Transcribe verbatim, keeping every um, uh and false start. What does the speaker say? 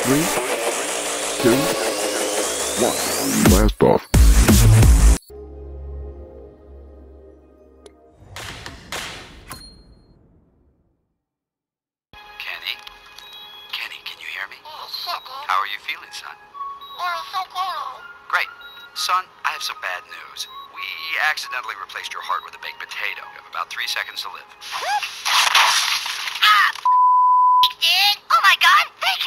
Three, two, one. Blast off. Kenny? Kenny, can you hear me? Oh, shit, dude. How are you feeling, son? Oh, so cool. Great. Son, I have some bad news. We accidentally replaced your heart with a baked potato. You have about three seconds to live. Ah, dude. Oh my god, thank